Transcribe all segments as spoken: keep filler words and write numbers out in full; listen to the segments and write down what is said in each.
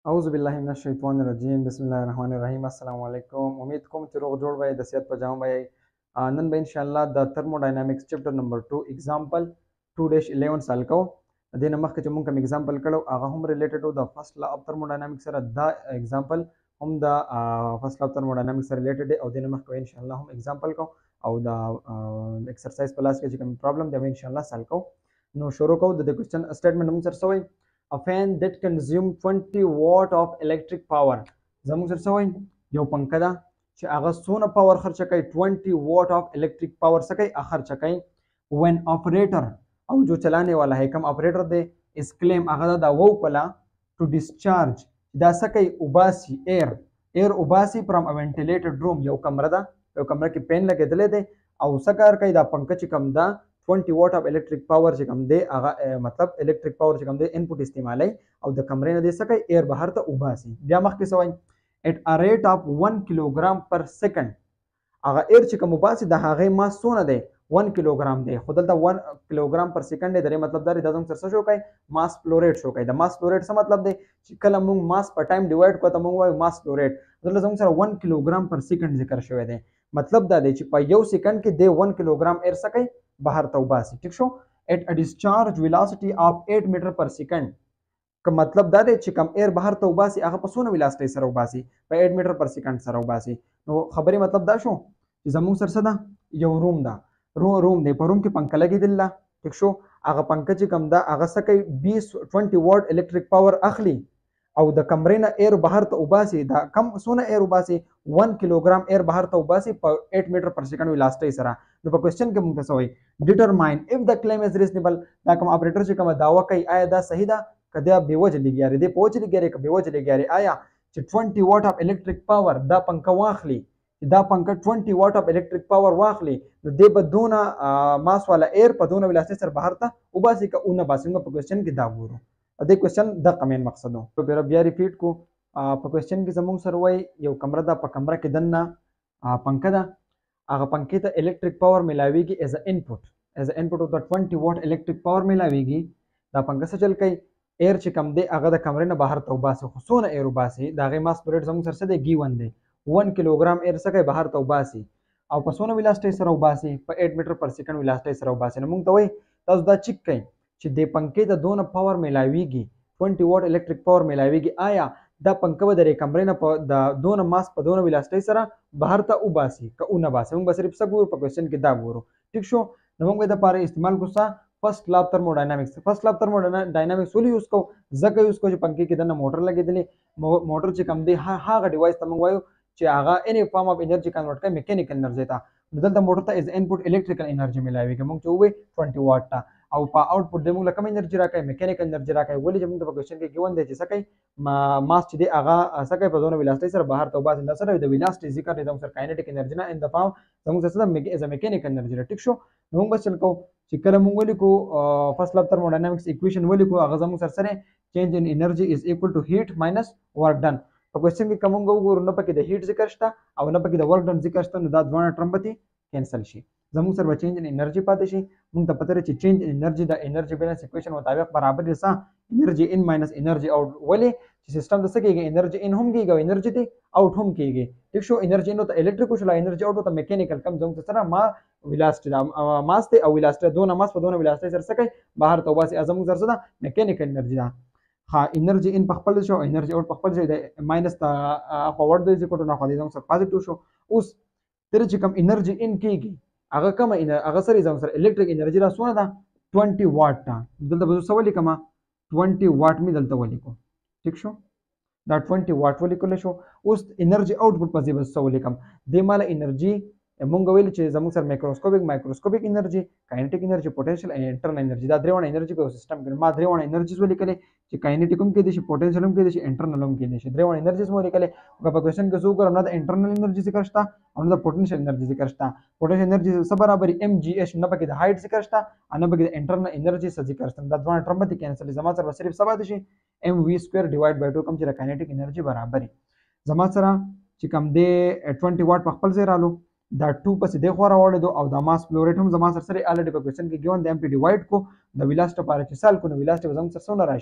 اعوذ بالله من الشیطان الرجیم بسم الله الرحمن الرحیم السلام علیکم امید کوم چې روغ جوړ وای د صحت په جام وای نن به ان شاء الله د تھرموډاینامکس چپټر نمبر two example two dash eleven سال کو د نه مخکې چې مونږ کوم example کړو هغه هم ریلیټډ او د فرست لا اف تھرموډاینامکس سره دا example هم د فرست لا اف تھرموډاینامکس سره ریلیټډ او د نه مخکې ان شاء الله هم example کو او دا ایکسرسایز پلاس کې چې کوم پرابلم دی ان شاء الله سال کو نو شروع کو د کوېسچن سټیټمنټ هم سره سوی a fan that consume twenty watt of electric power زموږ سره سوی یو پنکه ده چې هغه څونه پاور خرچه کوي twenty watt of electric power څه کوي خرچه کوي when operator او جو چلانے والا ہے کم operator دی is claim هغه دا وو پلا to discharge دا څه کوي وباسي air air وباسي from a ventilated room یو کمره ده یو کمره کې پین لګېدلې دی او څه کار کوي دا پنکه چې کم ده twenty watt of electric power چې کوم دی هغه مطلب electric power چې کوم دی انپوټ استعمالي او د کمرې نه دی څه کوي ایر بهر ته وباسي بیا مخکې سوی at a rate of one kilogram per second هغه ایر چې کوم وباسي د هغه ماس څونه دی one kilogram دی خو دلته one kilogram per second دی درې مطلب دا دی دا زموږ سره شو کوي ماس فلو ریټ شو کوي د ماس فلو ریټ څه مطلب دی چې کله موږ ماس په ټایم ډیوایډ کوو ته موږ وایو ماس فلو ریټ دلته زموږ سره one kilogram per second ذکر شوی دی مطلب دا دی چې په یو سکند کې دی one kilogram ایر څه کوي بهر ته وباسي ٹھیک شو at a discharge velocity of eight meter per second که مطلب دا دی چې کم ایر بهر ته وباسي هغه په څونه ویلاسټي سره وباسي په eight meter per second سره وباسي نو خبرې مطلب دا شو چې زموږ سره څه ده یو روم ده رو روم دی په روم کې پنکه لګېدل ده ټیک شو هغه پنکه چې کم ده هغه څه کوي بیس twenty watt electric power اخلي او د کمرې نه ایر بهر ته وباسي دا کم څونه ایر وباسي one kilogram ایر بهر ته وباسي په eight meter per second ویلاسټي سره نو په کوېسچن کې موږ ته څه وایي ډیټرماین اف د کلیم از ریزنیبل دا کوم اپریټر چې کومه دعوه کوي آیا دا صحیح ده که دا بې وجه لګیاري دی په وجه لګیاري که بې وجه لګیاري آیا چې twenty watt of electric power دا پنکه واخلي دا پنکه twenty watt of electric power واخلي نو دی به دونه ماس والا ایر په دونه ویلاسټي سره بهر ته وباسي که ونه باسي موږ په کوېسچن کې دا ګورو د کوېسچن دغه مین مقصد و بیا ریپیټ کو په کوېسچن کې زموږ سره وایي یو کمره ده په کمره کې دننه پنکه ده هغه پنکې ته الیکټریک پاور ملاویږي ایز ا انپوټ ایز ا انپوټ اف د twenty watt الیکټریک پاور ملاویږي دا پنکه څه چل کوي ایر چې کم دی هغه د کمرې نه بهر ته وباسي خو څونه ایر وباسي د هغې ماس پلیټ زموږ سره څه دی ګیون دی one kilogram ایر څه کوي بهر ته وباسي او په څونه ویلاسټۍ سره وباسي په eight meter per second ویلاسټۍ سره وباسي نو موږ ته وایي تاسو دا چیک کوئ چې د پنکې ته دونه پاور ملاویږي twenty watt الیکټریک پاور ملاویږي آیا دا پنکه به درې کمرې نه په د دونه ماس په دونه ویلاسټۍ سره بهر ته وباسي که ونه باسي موږ به صرف څه ګورو په کوېسچن کې دا ګورو ټیک شو نو موږ د پاره استعمال کوو څه فرست لا اف تھرموډاینامکس فرست لا اف تھرموډاینامکس ولې یوز کوو ځکه یوز کوو چې پنکې کې دننه موټر لګېدلې موټر چې کم دی هغه ډیوایس ته موږ وایو چې هغه اني فارم اف انرژي کنورټ کوي میکانیکل انرژي ته نو دلته موټر ته از انپوټ الیکټریکل انرژي ملاویږي موږ چې ووایو twenty watt ته او په آوټپوټ دی موږ له کوم انرژي راکوي میکانیکل انرژي راکوي ولې چې موږ ته په کوېسچن کې ګیون دی چې څه کوي ماس چې دی هغه څه کوي په دونه ویلاسټۍ سره بهر ته وباسي دا سره د ویلاسټۍ ذکر دی زموږ سره کاینیټیک انرژي نه ان د فارم زموږ سره څه ایز ا میکانیکل انرژي ده ټیک شو نو موږ بس چل کوو چې کله موږ ولیکو فرست لا اف تھرموډاینامکس ایکویشن ولیکو هغه زموږ سره سره چینج ان انرژي از ایکوال ټو هیټ ماینس ورک ډن په کوېسچن کې کوم موږ وګورو نه پکې د هیټ ذکر شته او نه پکې د ورک ډن ذکر شته نو دا دواړه ټرم به کینسل شي زموږ سره به چینج ان انرژي پاتې شي موږ ته پته چې چینج ان انرژي د انرژي بیلنس ایکویشن مطابق برابر دی څه انرژي ان ماینس انرژي اوټ ولې چې سیستم د څه کېږي انرژي ان هم کېږي او انرژي دی اوټ هم کېږي ټیک شو انرژي ان ته الیکټریک شو انرژي اوټ ته میکانیکل کم زموږ سره ما ویلاسټي ماس دی او ویلاسټي دونه ماس په دونه ویلاسټي سره څه کوي بهر ته وباسي زموږ سره څه میکانیکل انرژي ده ها انرژي ان په خپل شو انرژي اوټ په خپل ځای د ماینس ته فورورډ دی ځکه ټول نه خو دې زموږ سره پازیټیو شو اوس تر چې کم انرژي ان کېږي هغه کومه هغه سره زموږ سره الیکټریک انرژي را څونه ده twenty watt ته دلته به څه ولیکم twenty watt مې دلته ولیکو ټیک شو دا twenty watt ولیکل شو اوس انرژي آوټپوټ په ځای به څه ولیکم د مال انرژي مونږ ویل چې زموږ سره مایکروسکوپیک مایکروسکوپیک انرژي کاینیټیک انرژي پوټنشل او انټرنل انرژي دا درې وړه انرژي په سیستم کې ما درې وړه انرژیز ولیکلې چې کاینیټیک هم کېدای شي پوټنشل هم کېدای شي انټرنل هم کېدای شي درې وړه انرژیز مو ولیکلې او په کوېسچن کې څه وګورم نه د انټرنل انرژي ذکر شته او نه د پوټنشل انرژي ذکر شته پوټنشل انرژي څه برابر ام جی ایچ نه پکې د هایټ ذکر شته او نه پکې د انټرنل انرژي څه ذکر شته دا دوه ټرم به کینسل زما سره صرف څه پاتې شي ام وی سکوير ډیوایډ بای ټو کوم چې کاینیټیک انرژي برابر زما سره چې کوم دی twenty watt په خپل ځای رالو دا two پسې دی خو راوړی دو او دا ماس فلو ریټ هم زما سره سره الریډي په کوېسچن کې ګیون دی ام پی ډیوایډ کو د ویلاسټي لپاره چې سال کو نو ویلاسټي به زموږ سره څونه راشي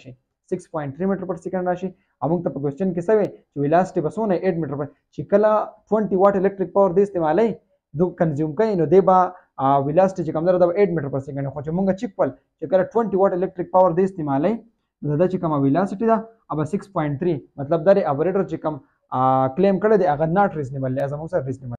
six پوینټ three میټر پر سیکنډ راشي. موږ ته په کوېسچن کې څه وی چې ویلاسټي به څونه ایټ میټر پر چې کله ټوینټي واټ الیکټریک پاور دی استعمالوي دو کنزیوم کوي نو دی به ویلاسټي چې کوم ده د ایټ میټر پر سیکنډ خو چې موږ چیک کول چې کله ټوینټي واټ الیکټریک پاور دی استعمالوي نو دا چې کومه ویلاسټي ده هغه سکس پوینټ تھری مطلب دا د اپریټر چې کوم کلیم کړی دی هغه ناٹ ریزنیبل دی از موږ سره ریزنیبل